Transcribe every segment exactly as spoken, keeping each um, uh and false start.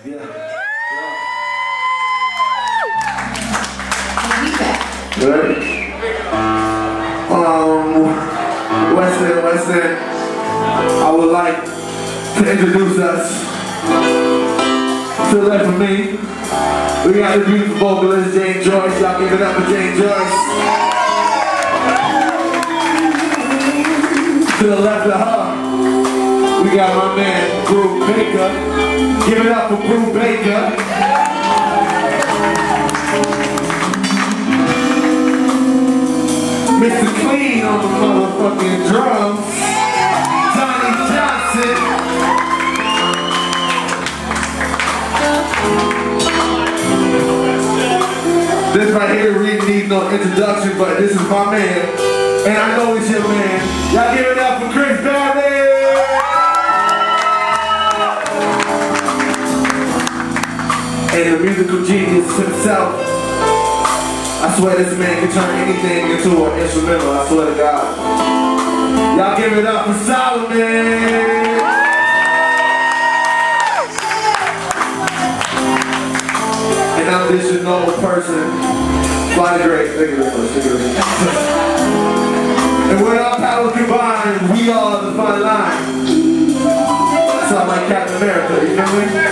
Yeah. yeah. Ready? Um, Weston, Weston, I would like to introduce us. To the left of me, we got the beautiful vocalist Jane Joyce. Y'all give it up for Jane Joyce. To the left of her, we got my man Brew Baker. Give it up for Brew Baker. Mister Clean on the motherfucking drums. Johnny Johnson. This right here really needs no introduction, but this is my man. And I know it's your man. Y'all give it up for Chris Bailey! And the musical genius himself. I swear this man can turn anything into an instrumental, I swear to God. Y'all give it up for Solomon! An additional person. Fly the great. Thank you very much. Thank you very much. And when our powers combined, we are the fine line. Sound like Captain America, you know what I mean?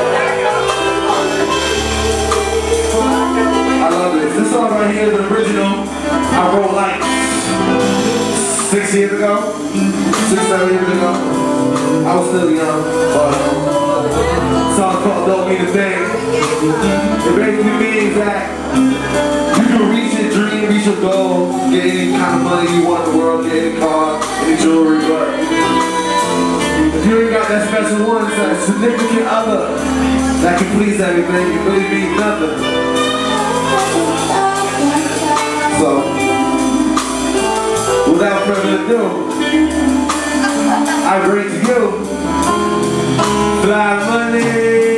I love this. This song right here is the original. I wrote like six years ago. Six, seven years ago. I was still young, but the song called Don't Mean a Thing. It basically means that you can reach your dream, reach your goal, get any kind of money you want in the world, get any car, any jewelry, but if you ain't got that special one, that significant other that can please everything, it really means nothing. So, without further ado, I bring to you Fly Money.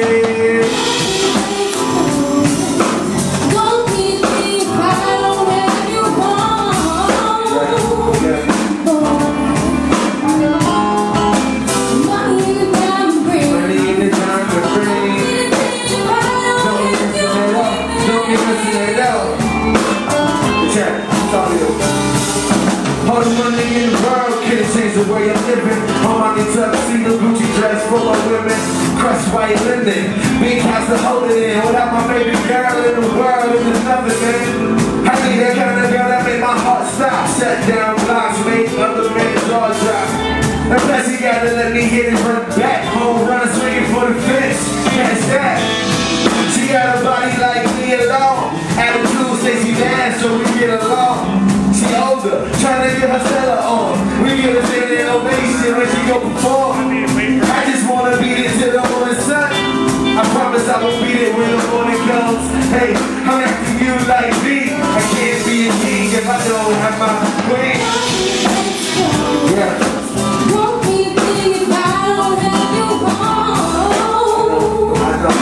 All the money in the world can't change the way I'm living. Home I can tuxedo, Gucci dress full of women, crushed white linen, big house to hold it in. Without my baby girl in the world, it is nothing. I need that kind of girl that make my heart stop. Shut down blocks, make other men's jaws drop. And plus you gotta let me hit it from the back. Home run swinging for the fence, catch that. She got a body like me alone. Attitude say she dance so we get along. She older, trying to get her Stella on. We get a standing ovation when she go perform. I just wanna beat it till the morning sun. I promise I won't beat it when the morning comes. Hey, I'm after you like me. I can't be a king if I don't have my way. Yeah. Won't be a king if I don't have you home. I know.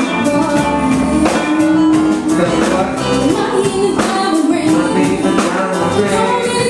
What? Money in the diamond ring. Money in the diamond ring.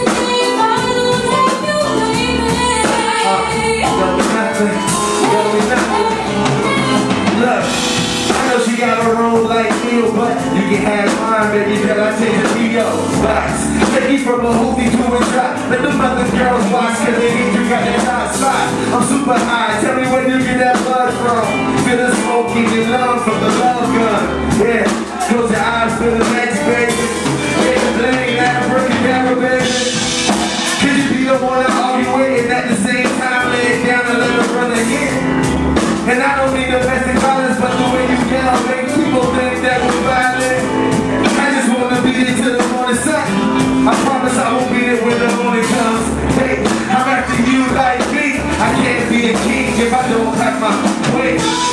She got her own like meal, but you can have mine, baby, till I change the P O box. Take you from a hoopty to a drop. Let the mother girls watch, cause they need you got that hot spot. I'm super high, tell me where you get that blood from. Feel the smoke in your lungs from the love gun. Yeah, close your eyes, feel the magic, baby. Yeah, the bling, that breaking down, baby. Cause you be the one to argue with, and at the same time lay it down and let her run again. And I don't need domestic violence, but the way you yell make people think that we're violent. I just wanna beat it till the morning sun. I promise I won't beat it when the morning comes. Hey, I'm after you like me. I can't be a king if I don't have my way.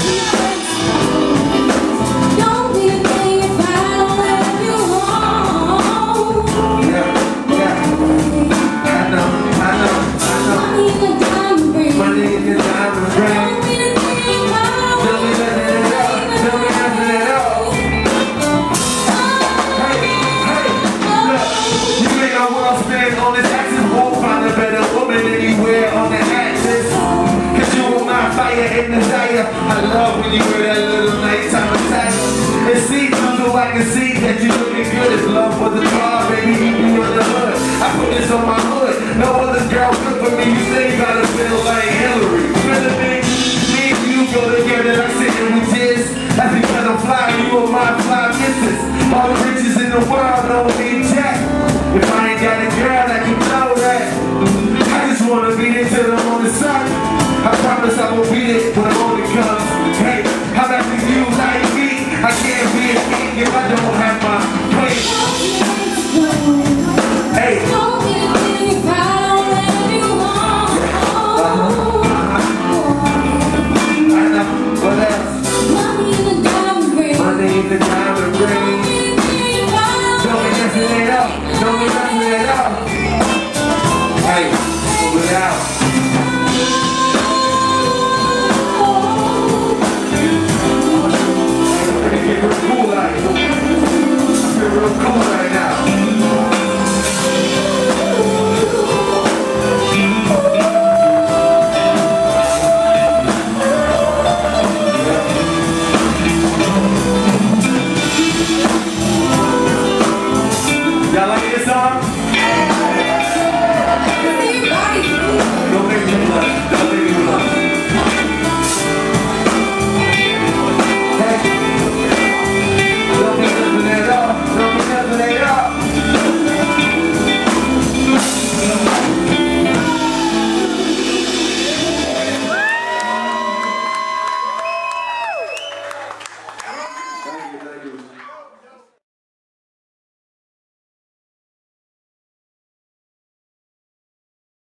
Don't be a king if I don't have you home. Yeah, yeah. I know, I know, I know. Money in the diamond ring. Money in the diamond ring. In desire, I love when you wear that little nice see through, so I can see that you looking good. It's love for the car, baby, you be on the hood. I put this on my hood, no other girl good for me. You say you gotta feel like Hillary. Feel me? Me and you go together like sitting with tears. That's because I'm flying, you are my fly missus. All the riches in the world don't need jack. If I ain't got a girl, I can know that. I just wanna be there till I'm on the sun. I promise I will be there when the morning comes. Hey, how about you like me? I can't be a king if I don't have my place. Hey. Don't be a king if I don't have you home. I know, what else? Money in the diamond ring. Money in the diamond ring. Don't be messing it up. Don't be messing it up. Hey, pull it out. Get real cool, like. I feel real cool.